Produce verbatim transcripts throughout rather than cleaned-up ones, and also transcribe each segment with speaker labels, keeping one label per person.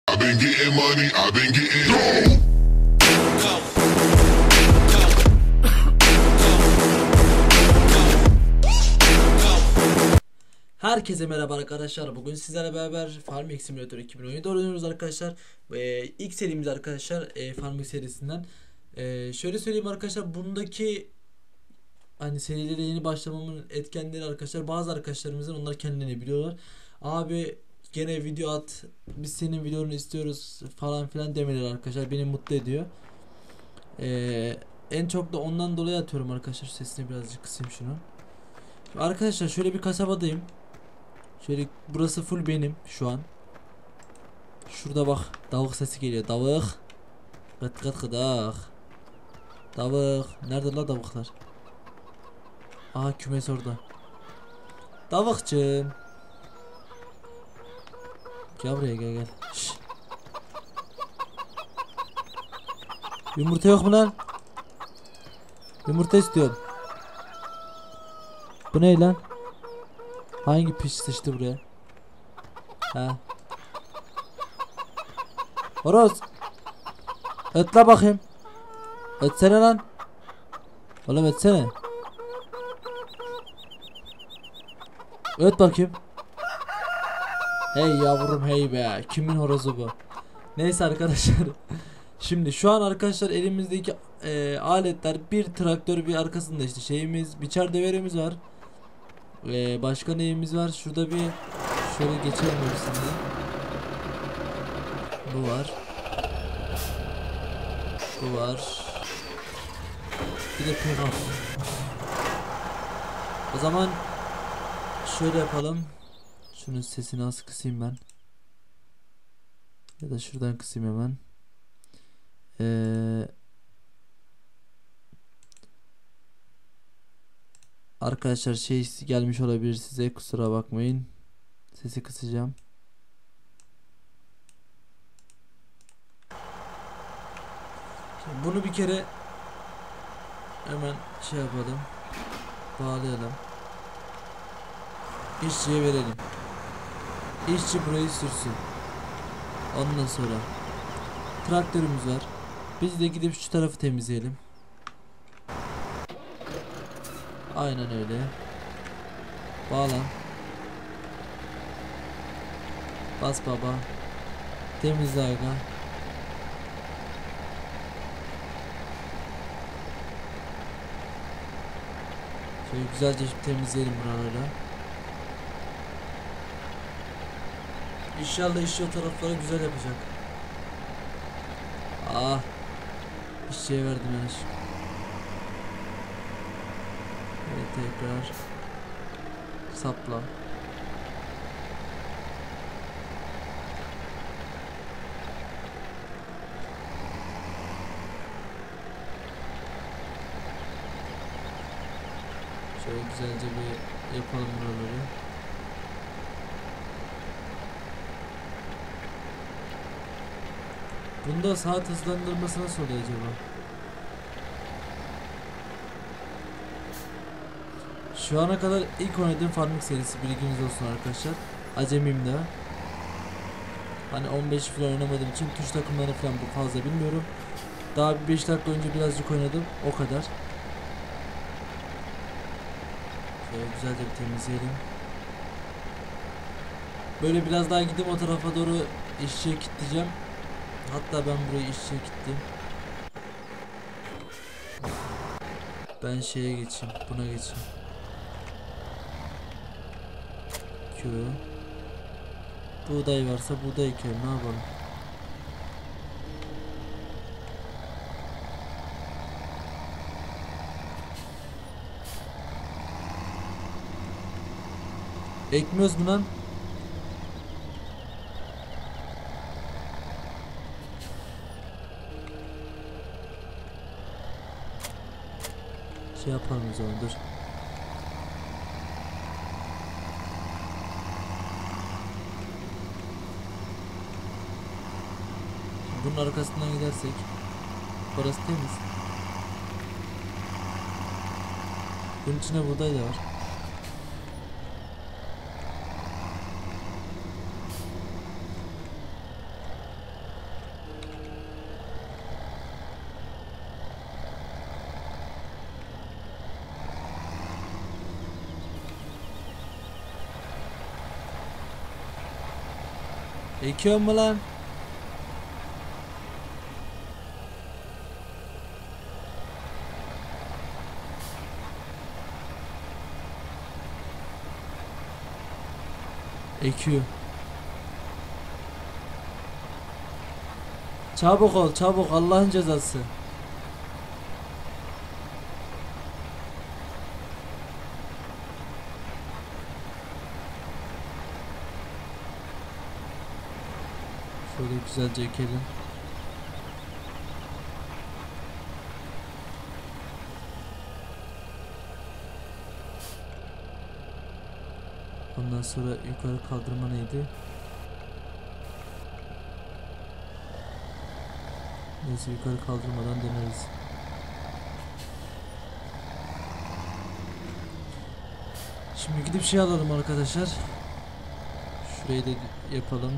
Speaker 1: I've been getting money, I've been getting dough.
Speaker 2: Herkese merhaba arkadaşlar. Bugün sizlerle beraber Farming Simulator iki bin on yedi oynuyoruz arkadaşlar. Ee, ilk serimiz arkadaşlar e, Farming serisinden. Ee, şöyle söyleyeyim arkadaşlar, bundaki hani serilere yeni başlamamın etkenleri arkadaşlar, bazı arkadaşlarımızın onlar kendilerini biliyorlar. Abi gene video at, biz senin videonu istiyoruz falan filan demeleri arkadaşlar beni mutlu ediyor. Ee, en çok da ondan dolayı atıyorum arkadaşlar. Sesini birazcık kısayım şunu. Arkadaşlar şöyle bir kasabadayım. Şöyle burası full benim şu an. Şurada bak tavuk sesi geliyor. Tavuk. Kıt kıt kıdak. Tavuk. Nerede la tavuklar? Aha kümes orada. Tavukçum. Gel buraya, gel gel. Şş. Yumurta yok mu lan? Yumurta istiyorum. Bu ne lan? Hangi piç sıçtı buraya? Ha. Horoz. Ötle bakayım. Ötsene lan. Oğlum ötsene. Öt bakayım. Hey yavrum hey be. Kimin horozu bu? Neyse arkadaşlar. Şimdi şu an arkadaşlar elimizdeki e, aletler, bir traktör, bir arkasında işte şeyimiz, biçer deverimiz var. E, başka neyimiz var? Şurada bir şöyle geçelim hepsini. Bu var. Bu var. Bir de pick-up. O zaman şöyle yapalım. Şunun sesini az kısayım ben. Ya da şuradan kısayım hemen. Ee, arkadaşlar şey gelmiş olabilir size, kusura bakmayın. Sesi kısacağım. Şimdi bunu bir kere hemen şey yapalım. Bağlayalım. İşçiye verelim. İşçi burayı sürsün. Ondan sonra traktörümüz var. Biz de gidip şu tarafı temizleyelim. Aynen öyle. Bağlan. Bas baba. Temizle aga. Şöyle güzelce temizleyelim buraları. İnşallah işçi o tarafları güzel yapacak. Ah. İşçiye verdim yani. Evet, tekrar sapla. Şöyle güzelce bir yapalım buraları. Bunda saat hızlandırması nasıl oluyor acaba? Şu ana kadar ilk oynadığım Farming serisi, bilginiz olsun arkadaşlar. Acemiyim daha. Hani on beş falan oynamadığım için tuş takımlarını falan bu fazla bilmiyorum. Daha bir beş dakika önce birazcık oynadım, o kadar. Şöyle güzelce bir temizleyelim. Böyle biraz daha gidip o tarafa doğru işçiye kilitleyeceğim. Hatta ben burayı işçiye kilitleyeyim. Ben şeye geçeyim, buna geçeyim. Q. Buğday varsa buğday ekelim, ne yapalım? Ekmiyoruz mu lan? Şey yapalım o zaman, dur. Bunun arkasından gidersek burası temiz. Bunun içine buğday da var. Ekiyor mu lan? Ekiyor. Çabuk ol, çabuk, Allah'ın cezası. Şöyle güzelce ekelim. Ondan sonra yukarı kaldırma neydi? Neyse, yukarı kaldırmadan deneriz. Şimdi gidip şey alalım arkadaşlar. Şurayı da yapalım.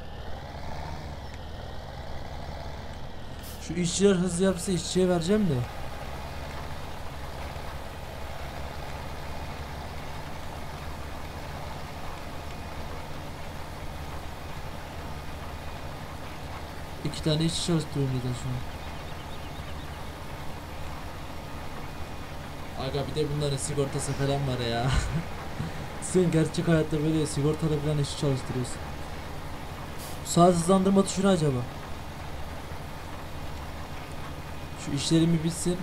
Speaker 2: Şu işçiler hızlı yapsa işçiye vereceğim de. İki tane işçi çalıştırıyorum zaten şu an. Aga bir de bunların sigortası falan var ya. Sen gerçek hayatta böyle sigortalı falan işçi çalıştırıyorsun. Saat hızlandırma tuşu ne acaba? Şu işlerimi bitsin.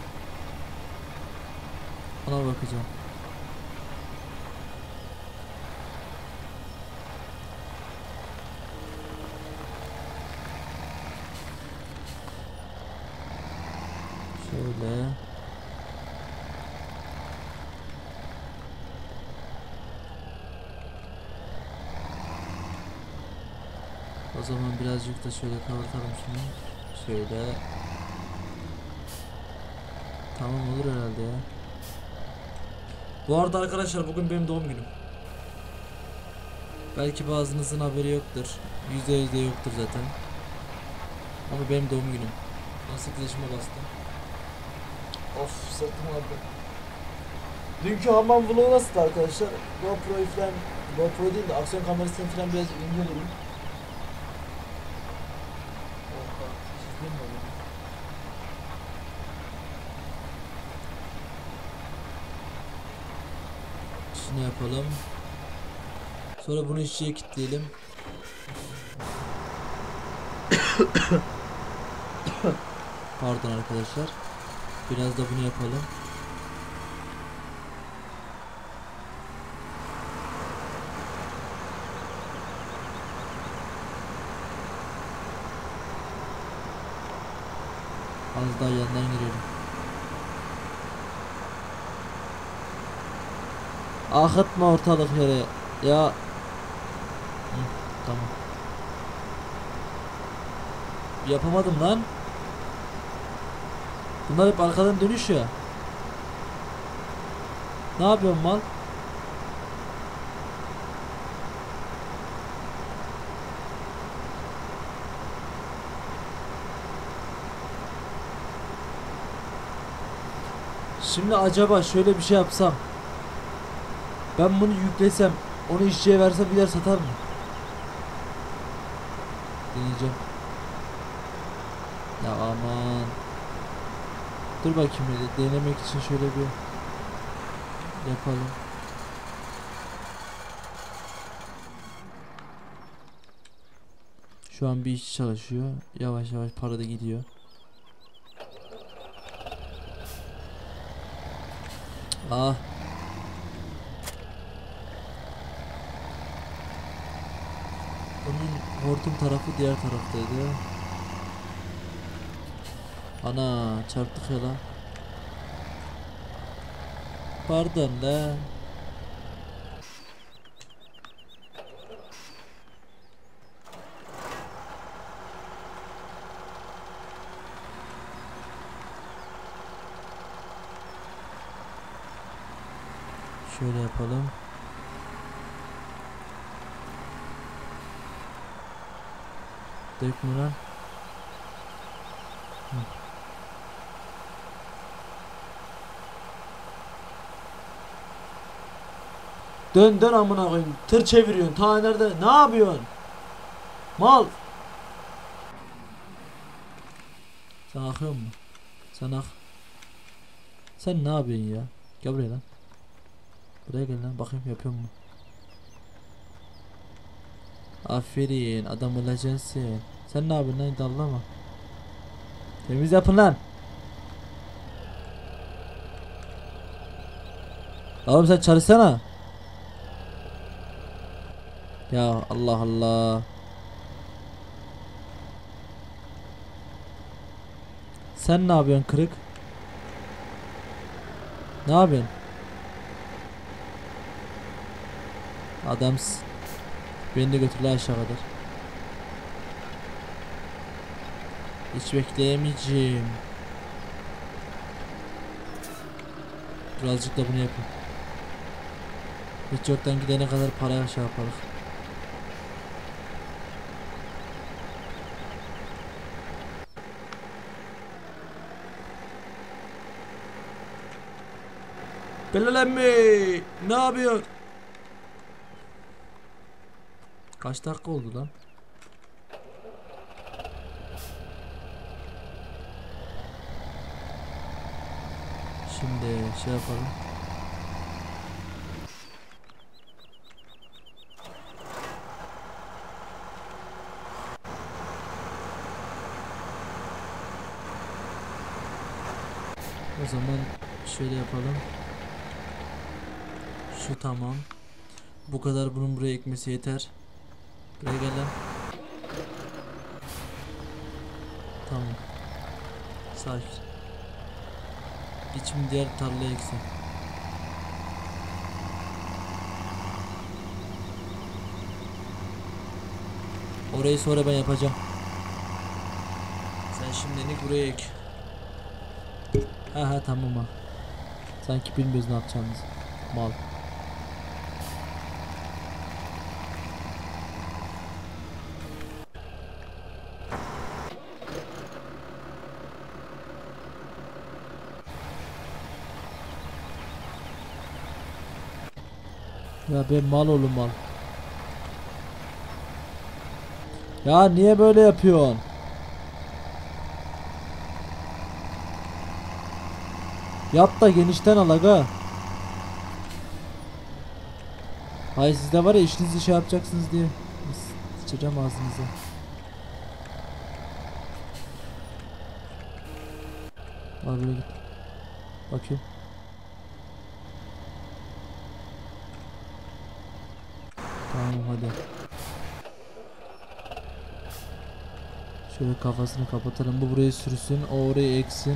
Speaker 2: Ona bakacağım. Şöyle. O zaman birazcık da şöyle kapatalım şunu. Şöyle. Tamam olur herhalde ya. Bu arada arkadaşlar bugün benim doğum günüm. Belki bazınızın haberi yoktur. Yüzde yüzde yoktur zaten. Ama benim doğum günüm. on sekiz yaşıma bastım. Of, sırtım ağrıdı. Dünkü hamam vlogu nasıldı arkadaşlar? GoPro'yu falan, GoPro değil de aksiyon kamerasını falan biraz inceledim. Şunu yapalım. Sonra bunu işçiye kilitleyelim. Pardon arkadaşlar. Biraz da bunu yapalım. Az daha yandan girelim. Akıtma ortalık yere. Ya. Hı, tamam. Yapamadım lan. Bunlar hep arkadan dönüş ya. Ne yapıyorsun mal? Şimdi acaba şöyle bir şey yapsam. Ben bunu yüklesem, onu işçiye versem gider satar mı? Deneyeceğim. Ya aman. Dur bakayım bir de denemek için şöyle bir yapalım. Şu an bir iş çalışıyor. Yavaş yavaş para da gidiyor. Ah. Bunun hortum tarafı diğer taraftaydı. Ana çarptık ya lan. Pardon da. Şöyle yapalım. Dökme lan. Hı. Dön dön amına koyayım. Tır çeviriyorsun. Ta nerede? Ne yapıyorsun? Mal. Sen akıyor mu? Sen ak. Sen ne yapıyorsun ya? Gel buraya lan. Buraya gel lan, bakayım yapıyor mu? Aferin, adam olacaksın. Sen ne yapıyorsun lan, dallama. Temiz yapın lan. Oğlum sen çalışsana. Ya Allah Allah. Sen ne yapıyorsun kırık? Ne yapıyorsun? Adamsın. Beni de götür lan aşağı kadar. Hiç bekleyemeyeceğim. Birazcık da bunu yapayım. Hiç yoktan gidene kadar para aşağı yaparız. Belalenme. Ne yapıyorsun? Kaç dakika oldu lan? Şimdi şey yapalım. O zaman şöyle yapalım. Şu tamam. Bu kadar bunun buraya ekmesi yeter. Buraya gel lan. Tamam. Sakin. Git şimdi diğer tarlaya eksin. Orayı sonra ben yapacağım. Sen şimdilik buraya ek. Ha ha tamam ha. Sanki bilmiyoruz ne yapacağımızı. Mal. Ya ben mal oğlum mal. Ya niye böyle yapıyorsun? Yap da genişten al aga. Hayır sizde var ya, işinizi şey yapacaksınız diye. Sıçacağım ağzınıza. Al buraya git. Bakayım. Tamam hadi. Şöyle kafasını kapatalım. Bu burayı sürsün. O orayı eksin.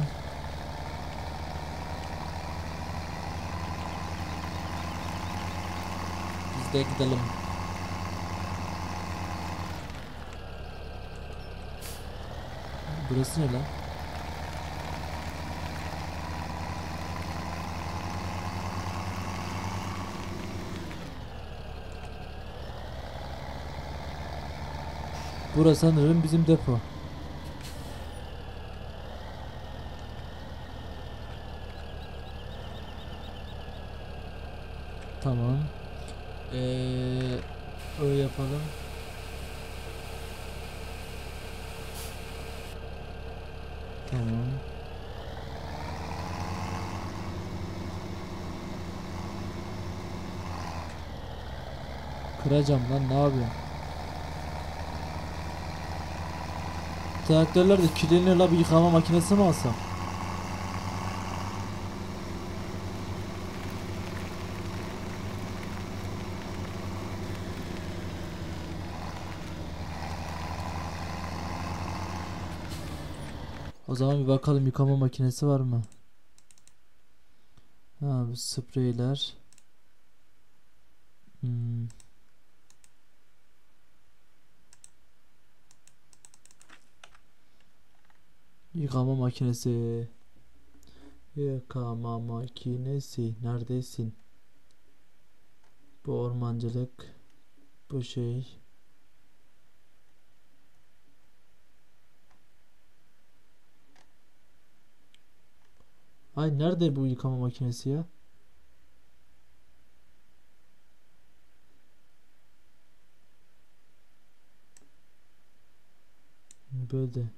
Speaker 2: Biz de gidelim. Burası ne lan? Burası sanırım bizim depo. Tamam. Ee, öyle yapalım. Tamam. Kıracağım lan, ne yapıyorsun? Traktörler de kirleniyor la, bir yıkama makinesi mi alsam? O zaman bir bakalım, yıkama makinesi var mı? Ha, bu spreyler. Hmm. Yıkama makinesi. Yıkama makinesi. Neredesin? Bu ormancılık. Bu şey. Ay nerede bu yıkama makinesi ya? böyle.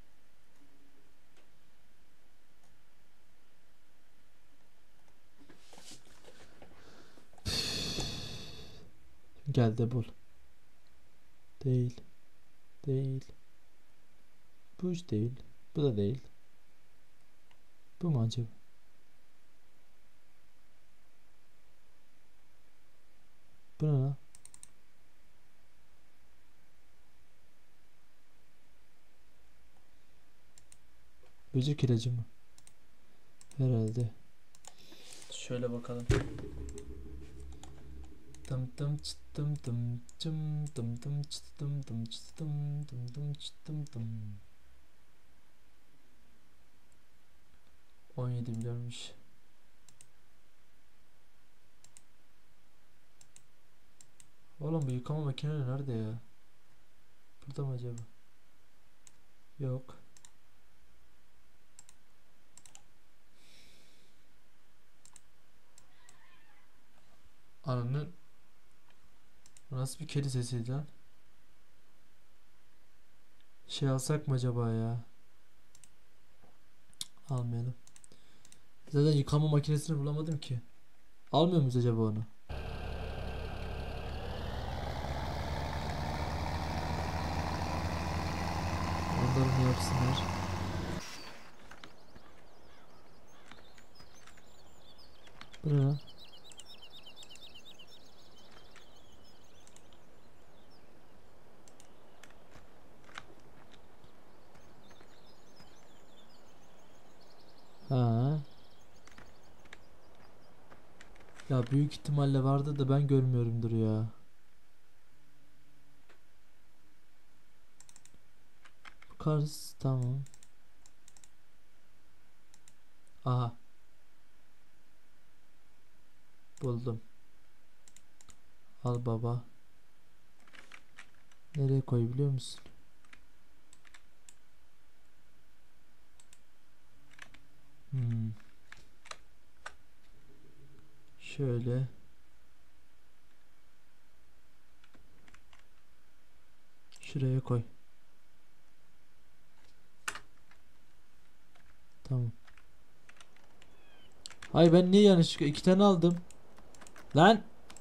Speaker 2: Gel de bul. Değil. Değil. Bu hiç değil. Bu da değil. Bu mu acaba? Bu ne lan? Böcek ilacı mı? Herhalde. Şöyle bakalım. Dım dım çıt dım dım cım dım dım çıt dım dım çıt dım dım dım çıt dım dım. on yedi milyonmuş. Oğlum bu yıkama makineleri nerede ya? Burada mı acaba? Yok. Ananın nasıl bir kedi sesiydi lan? Şey alsak mı acaba ya? Almayalım. Zaten yıkama makinesini bulamadım ki. Almıyor muyuz acaba onu? Onları ne yapsınlar? Bu ne lan? Ha. Ya büyük ihtimalle vardı da ben görmüyorumdur ya. Kars tamam. Aha. Buldum. Al baba. Nereye koyabiliyor musun? Hmm. Şöyle. Şuraya koy. Tamam. Hay ben niye yanlışlıkla iki tane aldım? Lan.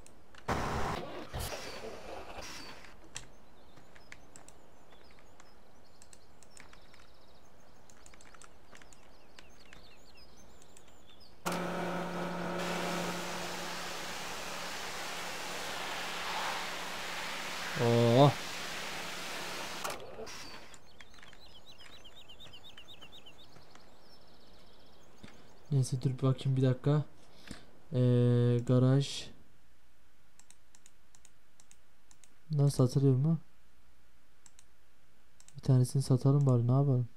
Speaker 2: Oh. Neyse dur bakayım bir dakika. Ee, garaj. Nasıl satılıyor mu? Bir tanesini satalım bari, ne yapalım?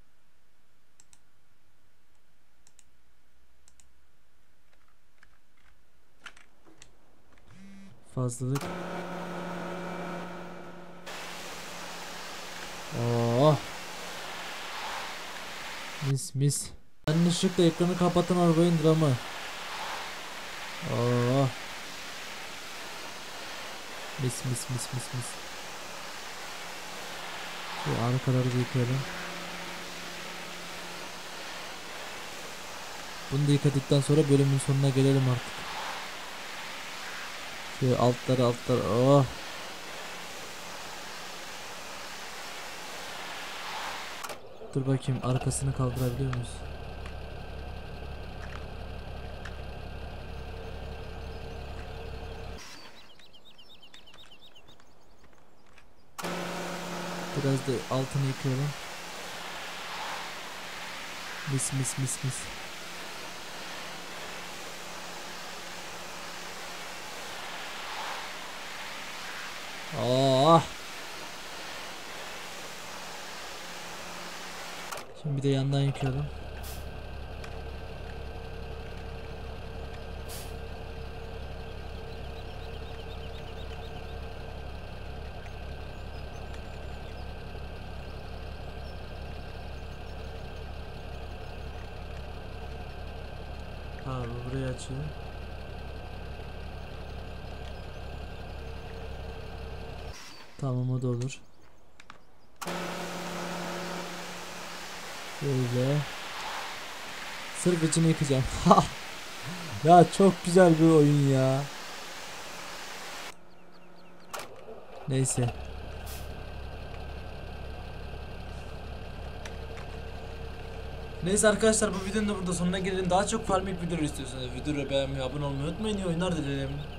Speaker 2: Fazlalık. Oh. Mis mis. Yanlışlıkla ekranı kapatan arabanın dramı. Oh. Mis mis mis mis mis. Şu arkaları da yıkayalım. Bunu da yıkadıktan sonra bölümün sonuna gelelim artık. Şöyle altları altları. Oh. Dur bakayım arkasını kaldırabiliyor muyuz? Biraz da altını yıkayalım. Mis mis mis mis. Oh. Şimdi bir de yandan yıkayalım. Ha, burayı açayım. Tamam, o da olur. Şöyle. Sırf içini yıkacağım. Ya çok güzel bir oyun ya. Neyse. Neyse arkadaşlar, bu videonun da burada sonuna gelelim. Daha çok farming videoları istiyorsanız videoyu beğenmeyi, abone olmayı unutmayın. İyi oyunlar dilerim.